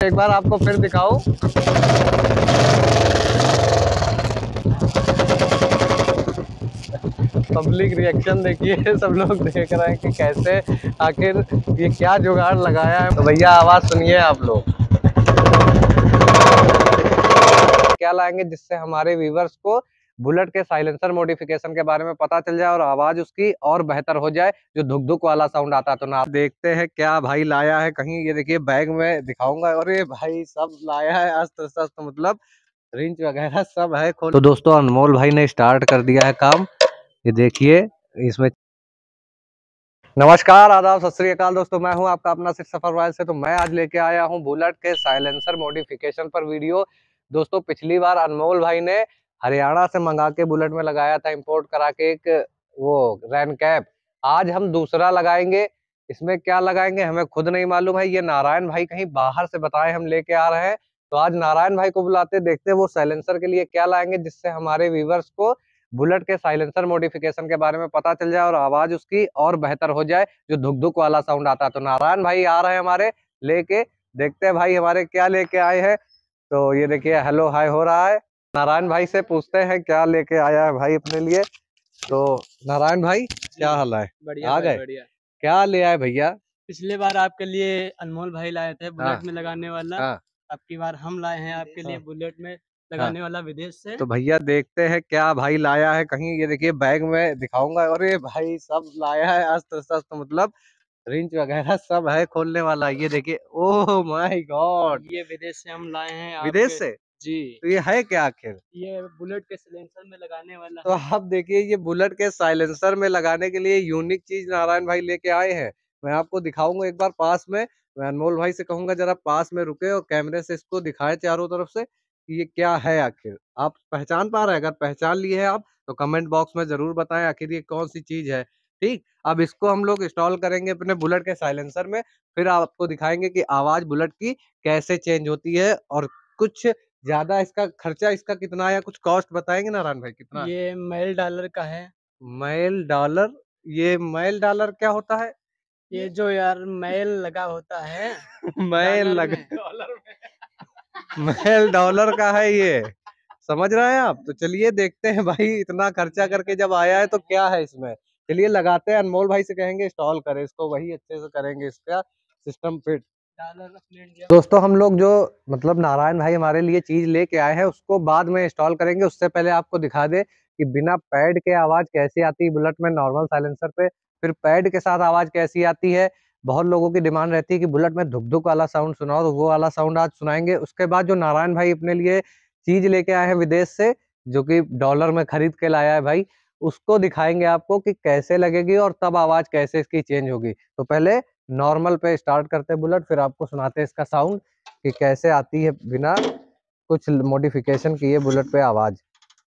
एक बार आपको फिर दिखाऊं। पब्लिक रिएक्शन देखिए, सब लोग देख रहे हैं कि कैसे आखिर ये क्या जुगाड़ लगाया है। तो भैया आवाज सुनिए आप लोग, क्या लाएंगे जिससे हमारे व्यूवर्स को बुलेट के साइलेंसर मॉडिफिकेशन के बारे में पता चल जाए और आवाज उसकी और बेहतर हो जाए, जो धुक धुक वाला साउंड आता है। तो ना देखते हैं क्या भाई लाया है। कहीं ये देखिए बैग में दिखाऊंगा, और ये भाई सब लाया है अस्त्र शस्त्र, मतलब रिंच वगैरह सब है खोल। तो दोस्तों अनमोल भाई ने स्टार्ट कर दिया है काम, ये देखिए इसमें। नमस्कार, आदाब, सत श्री अकाल दोस्तों, मैं हूं आपका अपना सिर्फ सफर रॉयल से। तो मैं आज लेके आया हूं बुलेट के साइलेंसर मॉडिफिकेशन पर वीडियो। दोस्तों पिछली बार अनमोल भाई ने हरियाणा से मंगा के बुलेट में लगाया था, इंपोर्ट करा के, एक वो रैन कैप। आज हम दूसरा लगाएंगे। इसमें क्या लगाएंगे हमें खुद नहीं मालूम है, ये नारायण भाई कहीं बाहर से बताए हम लेके आ रहे हैं। तो आज नारायण भाई को बुलाते, देखते हैं वो साइलेंसर के लिए क्या लाएंगे जिससे हमारे व्यूवर्स को बुलेट के साइलेंसर मॉडिफिकेशन के बारे में पता चल जाए और आवाज उसकी और बेहतर हो जाए, जो धुक धुक वाला साउंड आता है। तो नारायण भाई आ रहे हैं हमारे लेके, देखते हैं भाई हमारे क्या लेके आए हैं। तो ये देखिए हेलो हाय हो रहा है। नारायण भाई से पूछते हैं क्या लेके आया है भाई अपने लिए। तो नारायण भाई क्या हाल है? बढ़िया आ भाई, गए? बढ़िया। क्या ले आए भैया? पिछले बार आपके लिए अनमोल भाई लाए थे हाँ बुलेट में लगाने वाला। हाँ अब की बार हम लाए हैं आपके लिए हाँ बुलेट में हाँ। लगाने वाला विदेश से। तो भैया देखते हैं क्या भाई लाया है। कहीं ये देखिए बैग में दिखाऊंगा, और ये भाई सब लाया है अस्त्र शस्त्र, मतलब रिंच वगैरह सब है खोलने वाला। ये देखिए, ओह माय गॉड, ये विदेश से हम लाए हैं विदेश आपके। से। जी, तो ये है क्या आखिर? ये बुलेट के सिलेंसर में लगाने वाला तो है। आप देखिए, ये बुलेट के साइलेंसर में लगाने के लिए यूनिक चीज नारायण भाई लेके आए हैं। मैं आपको दिखाऊंगा एक बार पास में। मैं अनमोल भाई से कहूंगा जरा पास में रुके और कैमरे से इसको दिखाए चारों तरफ से कि ये क्या है आखिर। आप पहचान पा रहे हैं? अगर पहचान लिए हैं आप तो कमेंट बॉक्स में जरूर बताएं आखिर ये कौन सी चीज है। ठीक, अब इसको हम लोग इंस्टॉल करेंगे अपने बुलेट के साइलेंसर में, फिर आपको दिखाएंगे कि आवाज बुलेट की कैसे चेंज होती है। और कुछ ज्यादा इसका खर्चा, इसका कितना है या कुछ कॉस्ट बताएंगे नारायण भाई कितना है? ये मैल डॉलर का है। मैल डॉलर? ये मैल डॉलर क्या होता है? ये जो यार मैल लगा होता है मैल डॉलर लग में, डॉलर में। मैल डॉलर का है ये, समझ रहे हैं आप? तो चलिए देखते हैं भाई, इतना खर्चा करके जब आया है तो क्या है इसमें। चलिए लगाते हैं, अनमोल भाई से कहेंगे इंस्टॉल करें इसको, वही अच्छे से करेंगे इसका सिस्टम फिट। दोस्तों हम लोग जो, मतलब नारायण भाई हमारे लिए चीज लेके आए हैं उसको बाद में इंस्टॉल करेंगे। उससे पहले आपको दिखा दे कि बिना पैड के आवाज कैसी आती है बुलेट में नॉर्मल साइलेंसर पे, फिर पैड के साथ आवाज कैसी आती है। बहुत लोगों की डिमांड रहती है कि बुलेट में धुक धुक वाला साउंड सुनाओ, तो वो वाला साउंड आज सुनाएंगे। उसके बाद जो नारायण भाई अपने लिए चीज लेके आए हैं विदेश से, जो कि डॉलर में खरीद के लाया है भाई, उसको दिखाएंगे आपको कि कैसे लगेगी और तब आवाज कैसे इसकी चेंज होगी। तो पहले नॉर्मल पे स्टार्ट करते हैं बुलेट, फिर आपको सुनाते हैं इसका साउंड कि कैसे आती है बिना कुछ मॉडिफिकेशन किए बुलेट पे आवाज।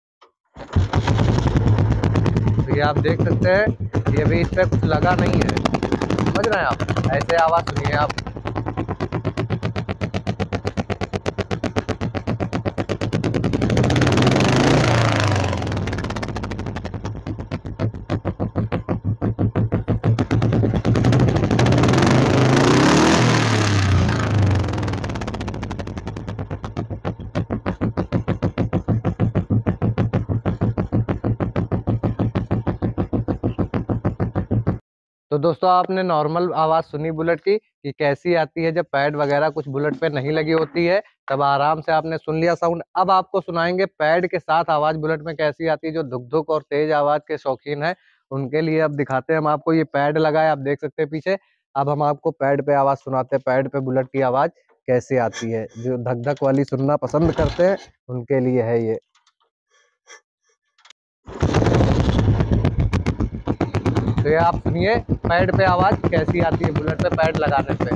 तो ये आप देख सकते हैं, ये भी इस पे कुछ लगा नहीं है, समझ रहे हैं आप? ऐसे आवाज सुनिए आप। तो दोस्तों आपने नॉर्मल आवाज सुनी बुलेट की कि कैसी आती है जब पैड वगैरह कुछ बुलेट पे नहीं लगी होती है, तब आराम से आपने सुन लिया साउंड। अब आपको सुनाएंगे पैड के साथ आवाज बुलेट में कैसी आती है। जो धुक धुक और तेज आवाज के शौकीन है उनके लिए अब दिखाते हैं हम आपको। ये पैड लगा है, आप देख सकते हैं पीछे। अब हम आपको पैड पे आवाज सुनाते हैं, पैड पे बुलेट की आवाज कैसे आती है। जो धक धक वाली सुनना पसंद करते हैं उनके लिए है ये। तो ये आप सुनिए पैड पे आवाज कैसी आती है बुलेट पे पैड लगाने पे।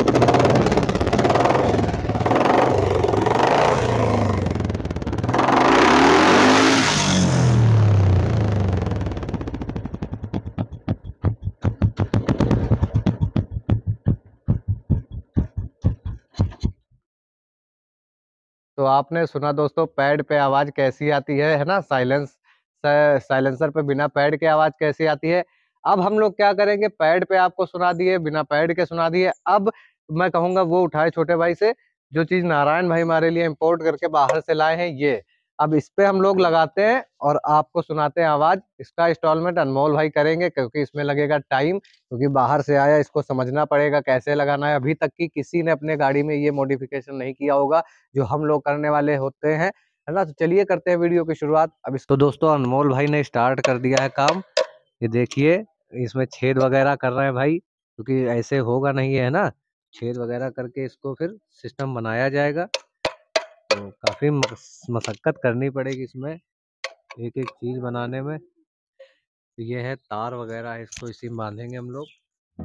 तो आपने सुना दोस्तों पैड पे आवाज कैसी आती है ना? साइलेंसर पे बिना पैड के आवाज कैसी आती है। अब हम लोग क्या करेंगे, पैड पे आपको सुना दिए, बिना पैड के सुना दिए। अब मैं कहूंगा वो उठाए छोटे भाई से जो चीज नारायण भाई हमारे लिए इंपोर्ट करके बाहर से लाए हैं ये। अब इस पे हम लोग लगाते हैं और आपको सुनाते हैं आवाज। इसका इंस्टॉलमेंट अनमोल भाई करेंगे क्योंकि इसमें लगेगा टाइम, क्योंकि बाहर से आया, इसको समझना पड़ेगा कैसे लगाना है। अभी तक की किसी ने अपने गाड़ी में ये मॉडिफिकेशन नहीं किया होगा जो हम लोग करने वाले होते हैं, है ना। तो चलिए करते हैं वीडियो की शुरुआत। अब इसको दोस्तों अनमोल भाई ने स्टार्ट कर दिया है काम। ये देखिए इसमें छेद वगैरह कर रहे हैं भाई, क्योंकि ऐसे होगा नहीं है ना। छेद वगैरह करके इसको फिर सिस्टम बनाया जाएगा। तो काफी मशक्कत करनी पड़ेगी इसमें एक एक चीज बनाने में। तो ये है तार वगैरह, इसको इसी में बांधेंगे हम लोग।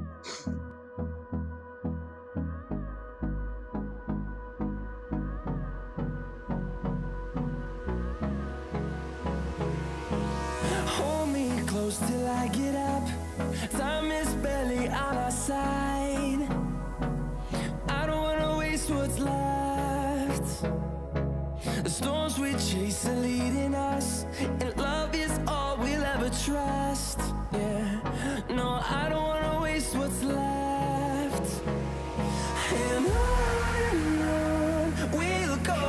Hold me close till I get up. Time is barely on our side. I don't wanna waste what's left. The storms we chase are leading us, and love is all we'll ever trust. Yeah, no, I don't wanna waste what's left. And on we'll go,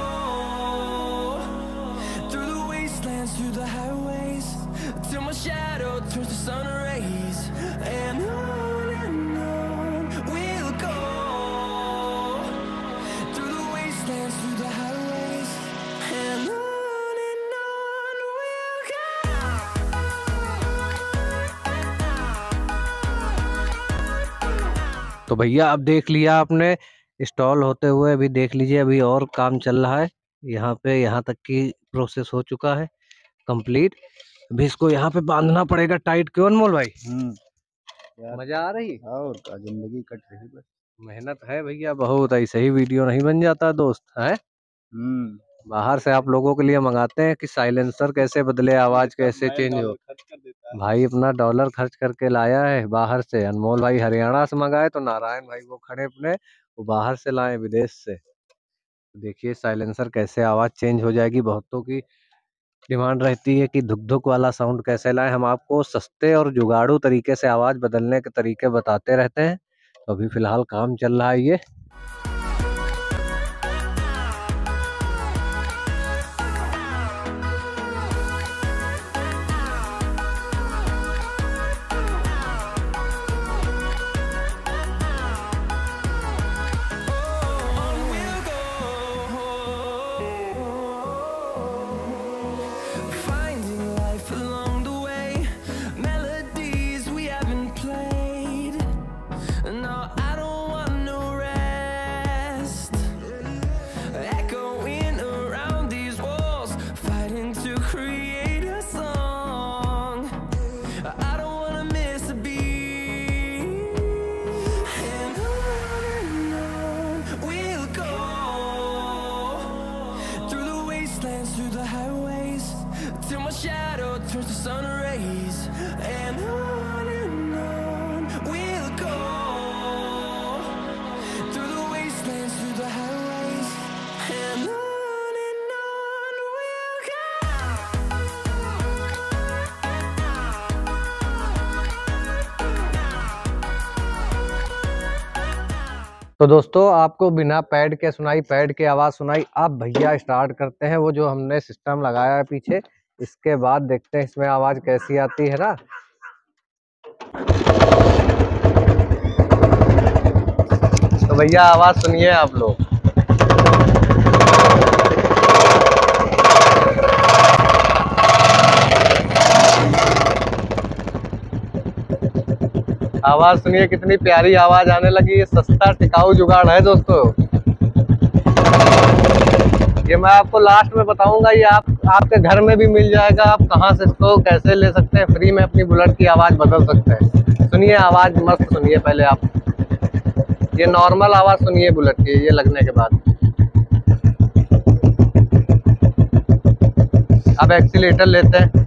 through the wastelands, through the highways, till my shadow turns to sun rays. And on we'll go, through the wastelands, through the highways, and on we'll go. तो भैया अब देख लिया आपने install होते हुए, अभी देख लीजिए अभी और काम चल रहा है। यहाँ पे यहाँ तक की प्रोसेस हो चुका है कंप्लीट। अभी इसको यहाँ पे बांधना पड़ेगा टाइट। क्यों अनमोल भाई, मजा आ रही? और का जिंदगी कट रही बस। मेहनत है भैया बहुत, ऐसे ही वीडियो नहीं बन जाता दोस्त है। बाहर से आप लोगों के लिए मंगाते हैं कि साइलेंसर कैसे बदले, आवाज कैसे चेंज हो। भाई अपना डॉलर खर्च करके लाया है बाहर से। अनमोल भाई हरियाणा से मंगाए, तो नारायण भाई वो खड़े अपने वो बाहर से लाए विदेश से। देखिए साइलेंसर कैसे आवाज चेंज हो जाएगी। बहुतों की डिमांड रहती है कि धुक धुक वाला साउंड कैसे लाएं। हम आपको सस्ते और जुगाड़ू तरीके से आवाज बदलने के तरीके बताते रहते हैं। तो अभी फिलहाल काम चल रहा है ये। Finding life along the way, melodies we haven't played. No, I don't want no rest. Echoing around these walls, fighting to create a song. I don't wanna miss a beat. And on we'll go, through the wastelands, through the highways, till my shadow turns to sun rays. And on we'll go, through the wastelands, through the highways, and on we'll तो दोस्तों आपको बिना pad के सुनाई, pad के आवाज सुनाई। अब भैया स्टार्ट करते हैं वो जो हमने सिस्टम लगाया है पीछे। इसके बाद देखते हैं इसमें आवाज कैसी आती है ना। तो भैया आवाज सुनिए आप लोग। आवाज सुनिए कितनी प्यारी आवाज आने लगी। ये सस्ता टिकाऊ जुगाड़ है दोस्तों। ये मैं आपको लास्ट में बताऊंगा। ये आपके घर में भी मिल जाएगा। आप कहाँ से इसको कैसे ले सकते हैं, फ्री में अपनी बुलेट की आवाज बदल सकते हैं। सुनिए आवाज मस्त सुनिए। पहले आप ये नॉर्मल आवाज सुनिए बुलेट की, ये लगने के बाद। अब एक्सीलेटर लेते हैं।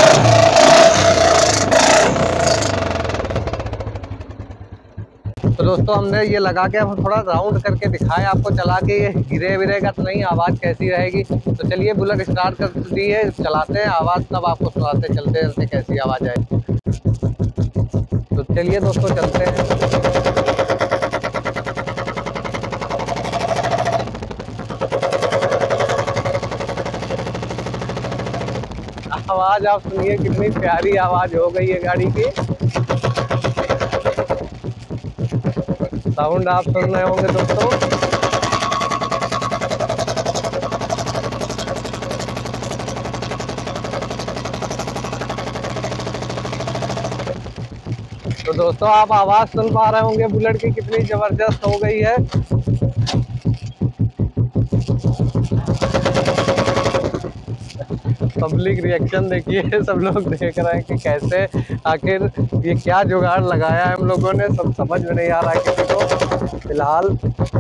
तो दोस्तों हमने ये लगा के हम थोड़ा राउंड करके दिखाए आपको चला के, ये गिरे विरेगा तो नहीं, आवाज़ कैसी रहेगी। तो चलिए बुलेट स्टार्ट कर दी है, चलाते हैं, आवाज़ तब आपको सुनाते चलते चलते कैसी आवाज़ आए। तो चलिए दोस्तों चलते हैं। आवाज़ आप सुनिए, कितनी प्यारी आवाज़ हो गई है गाड़ी की। साउंड आप सुन रहे होंगे दोस्तों। तो दोस्तों आप आवाज़ सुन पा रहे होंगे बुलेट की कितनी जबरदस्त हो गई है। पब्लिक रिएक्शन देखिए, सब लोग देख रहे हैं कि कैसे आखिर ये क्या जुगाड़ लगाया है हम लोगों ने, सब समझ में नहीं आ रहा है किसी को फिलहाल।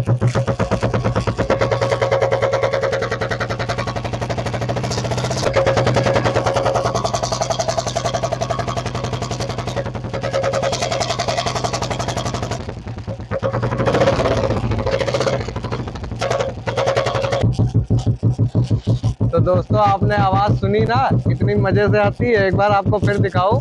तो दोस्तों आपने आवाज़ सुनी ना, कितनी मजे से आती है। एक बार आपको फिर दिखाऊं।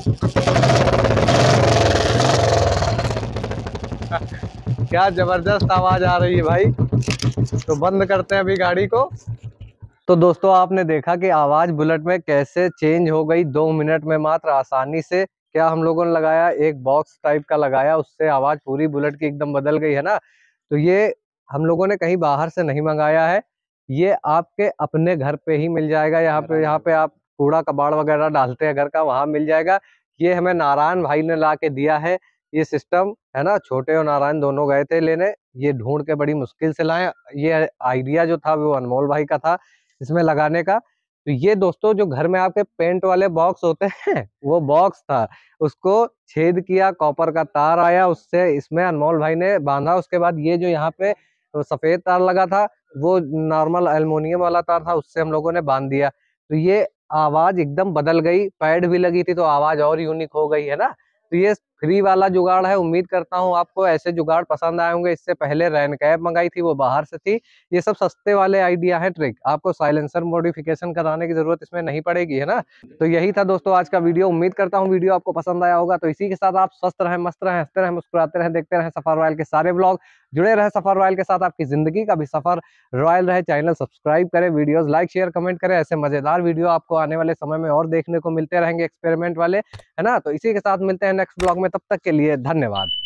क्या जबरदस्त आवाज़ आ रही है भाई। तो बंद करते हैं अभी गाड़ी को। तो दोस्तों आपने देखा कि आवाज़ बुलेट में कैसे चेंज हो गई 2 मिनट में मात्र, आसानी से। क्या हम लोगों ने लगाया, एक बॉक्स टाइप का लगाया, उससे आवाज़ पूरी बुलेट की एकदम बदल गई है ना। तो ये हम लोगों ने कहीं बाहर से नहीं मंगाया है, ये आपके अपने घर पे ही मिल जाएगा। यहाँ पे आप कूड़ा कबाड़ वगैरह डालते हैं घर का, वहाँ मिल जाएगा। ये हमें नारायण भाई ने ला के दिया है ये सिस्टम, है ना। छोटे और नारायण दोनों गए थे लेने, ये ढूंढ के बड़ी मुश्किल से लाए। ये आइडिया जो था वो अनमोल भाई का था इसमें लगाने का। तो ये दोस्तों जो घर में आपके पेंट वाले बॉक्स होते हैं वो बॉक्स था, उसको छेद किया, कॉपर का तार आया, उससे इसमें अनमोल भाई ने बांधा। उसके बाद ये जो यहाँ पे तो सफेद तार लगा था, वो नॉर्मल एल्युमिनियम वाला तार था, उससे हम लोगों ने बांध दिया। तो ये आवाज एकदम बदल गई, पैड भी लगी थी तो आवाज और यूनिक हो गई, है ना। तो ये फ्री वाला जुगाड़ है। उम्मीद करता हूँ आपको ऐसे जुगाड़ पसंद आए होंगे। इससे पहले रैन कैप मंगाई थी, वो बाहर से थी। ये सब सस्ते वाले आइडिया है, ट्रिक। आपको साइलेंसर मॉडिफिकेशन कराने की जरूरत इसमें नहीं पड़ेगी, है ना। तो यही था दोस्तों आज का वीडियो। उम्मीद करता हूँ वीडियो आपको पसंद आया होगा। तो इसी के साथ आप स्वस्थ रहें, मस्त रहें, हंसते रहें, मुस्कुराते रहें, देखते रहें सफर रॉयल के सारे ब्लॉग। जुड़े रहे सफर रॉयल के साथ, आपकी जिंदगी का भी सफर रॉयल रहे। चैनल सब्सक्राइब करें, वीडियोस लाइक शेयर कमेंट करें। ऐसे मजेदार वीडियो आपको आने वाले समय में और देखने को मिलते रहेंगे, एक्सपेरिमेंट वाले, है ना। तो इसी के साथ मिलते हैं नेक्स्ट ब्लॉग में, तब तक के लिए धन्यवाद।